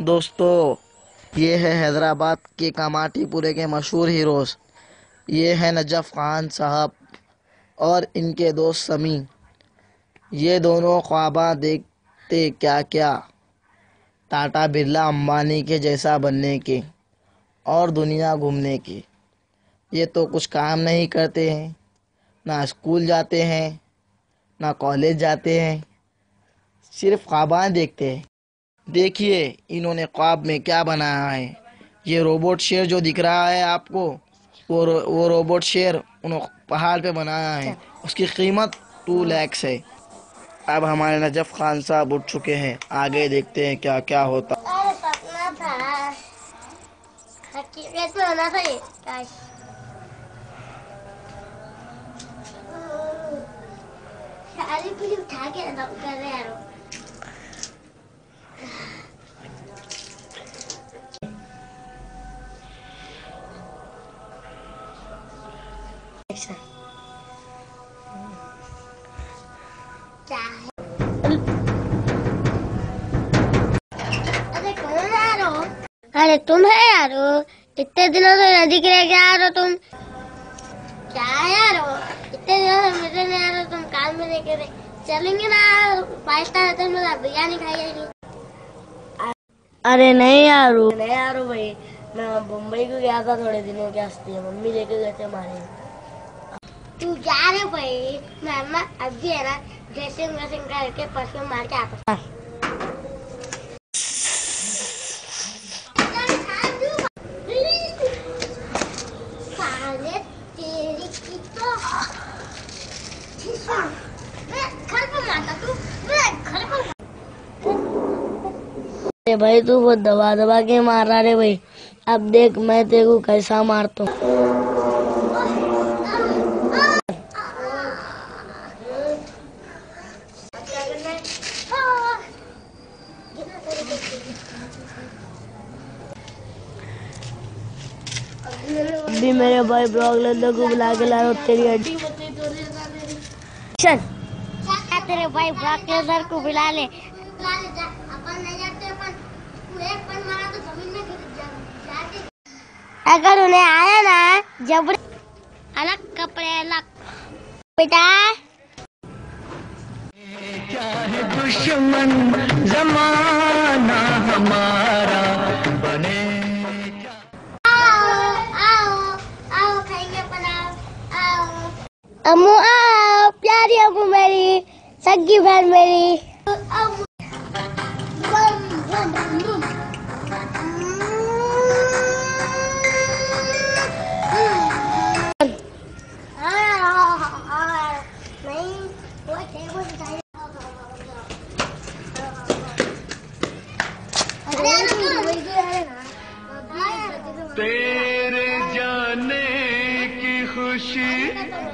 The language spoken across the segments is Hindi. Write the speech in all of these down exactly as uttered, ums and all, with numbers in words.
दोस्तों, ये है हैदराबाद के कामाठीपुरे के मशहूर हीरोज। ये है नजफ खान साहब और इनके दोस्त समी। ये दोनों ख्वाबा देखते क्या क्या, टाटा बिरला अंबानी के जैसा बनने के और दुनिया घूमने के। ये तो कुछ काम नहीं करते हैं, ना स्कूल जाते हैं ना कॉलेज जाते हैं, सिर्फ ख्वाबां देखते हैं। देखिए इन्होंने ख्वाब में क्या बनाया है। ये रोबोट शेर जो दिख रहा है आपको, वो रो, वो रोबोट शेर उन्होंने पहाड़ पे बनाया है। उसकी कीमत टू लैक्स है। अब हमारे नजफ खान साहब उठ चुके हैं, आगे देखते हैं क्या क्या होता। सपना था, हकीकत में होना था ये। सारी पूरी उठा के दम कर रहे हैं। क्या है? अरे कौन आ रहे हो? अरे तुम है यार, इतने दिनों से नदी के लेके आ रहे हो तुम। क्या यार, इतने दिनों से मुझे नहीं आ रहे हो तुम, काल में लेके रहे। चलेंगे ना फाइव स्टार होटल में, बिरयानी खाइए नहीं। अरे नहीं यार, नहीं यार भाई, मैं मुंबई को गया था थोड़े दिनों के वास्ते, मम्मी लेके गए थे हमारे। तू जा रहे भाई, मैं अम्मा अभी है ना ड्रेसिंग व्रेसिंग करके परफ्यूम मार के आता। अरे भाई तू वो दबा दबा के मार रहा रे भाई, अब देख मैं तेरे को कैसा मारता हूँ। अभी मेरे भाई ब्लॉग लेने को बुला के ला रहा हूँ तेरी हड्डी। चल तेरे भाई ब्लॉग को बुला ले। अपन नहीं जाते, अपन तू एक पन मारा तो जमीन में गिर जाते। अगर उन्हें आया ना जब अलग कपड़े अलग बेटा। क्या है दुश्मन जमाना हमारा बने। आओ आओ आओ खाएंगे अपन, आओ आओ अम्मू, आओ प्यारी अम्मू मेरी, सग्गी बहन मेरी। तेरे जाने की खुशी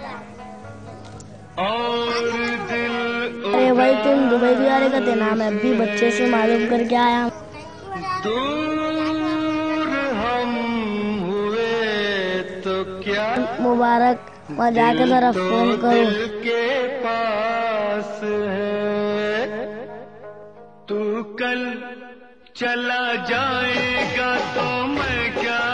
और दिल। अरे भाई तुम दुबई भी आ रहे का तेना, मैं अभी बच्चे से मालूम करके आया। दूर हम हुए तो क्या, मुबारक, मैं जाकर जरा फोन करो। के पास है तू कल चला जाएगा तो मैं क्या